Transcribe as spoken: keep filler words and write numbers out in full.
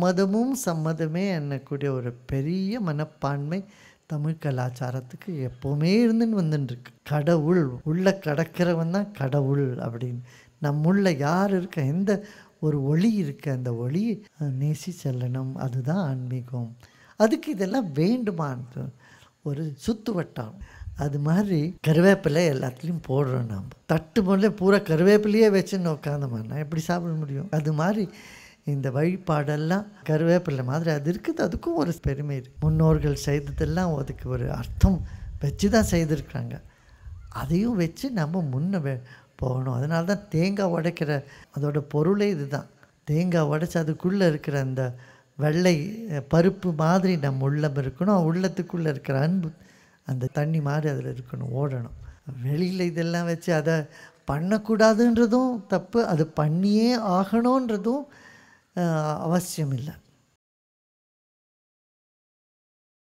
சம்மதமும் சம்மதமே என்னக்கூடிய ஒரு பெரிய மனப்பான்மை தமிழ் கலாச்சாரத்துக்கு எப்போவுமே இருந்துன்னு வந்துட்டுருக்கு. கடவுள் உள்ள கடக்கிறவன் தான் கடவுள் அப்படின்னு. நம்முள்ள யார் இருக்க, எந்த ஒரு ஒளி இருக்க, அந்த ஒளி நேசி செல்லணும். அதுதான் ஆன்மீகம். அதுக்கு இதெல்லாம் வேண்டுமான்னு ஒரு சுத்து வட்டம். அது மாதிரி கருவேப்பிலை எல்லாத்துலேயும் போடுறோம். நாம் தட்டு முதல்ல பூரா கருவேப்பிலையே வச்சுன்னு உட்காந்தோம்னா எப்படி சாப்பிட முடியும்? அது மாதிரி இந்த வழிபாடெல்லாம் கருவேப்பிலை மாதிரி அது இருக்குது. அதுக்கும் ஒரு பெருமை இருக்குது. முன்னோர்கள் செய்ததெல்லாம் அதுக்கு ஒரு அர்த்தம் வச்சு தான் செய்திருக்காங்க. அதையும் வச்சு நம்ம முன்ன போகணும். அதனால தான் தேங்காய் உடைக்கிற அதோட பொருளே இது தான். தேங்காய் உடைச்சி அதுக்குள்ளே இருக்கிற அந்த வெள்ளை பருப்பு மாதிரி நம்ம உள்ளம் இருக்கணும். உள்ளத்துக்குள்ளே இருக்கிற அன்பு அந்த தண்ணி மாதிரி அதில் இருக்கணும், ஓடணும். வெளியில் இதெல்லாம் வச்சு அதை பண்ணக்கூடாதுன்றதும் தப்பு, அது பண்ணியே ஆகணுன்றதும் அவசியம் இல்லை.